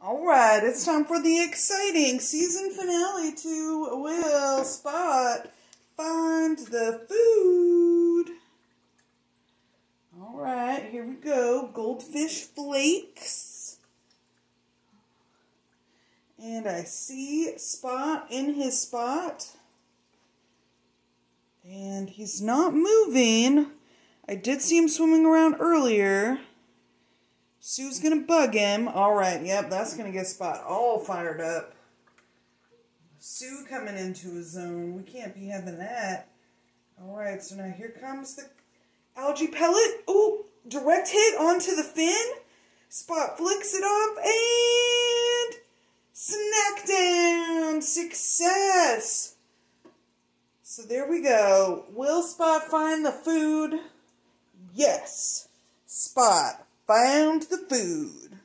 Alright, it's time for the exciting season finale to Will Spot Find the Food. Alright, here we go. Goldfish flakes. And I see Spot in his spot. And he's not moving. I did see him swimming around earlier. Sue's going to bug him. Alright, yep, that's going to get Spot all fired up. Sue coming into his zone. We can't be having that. Alright, so now here comes the algae pellet. Oh, direct hit onto the fin. Spot flicks it off and snack down. Success. So there we go. Will Spot find the food? Yes. Spot found the food.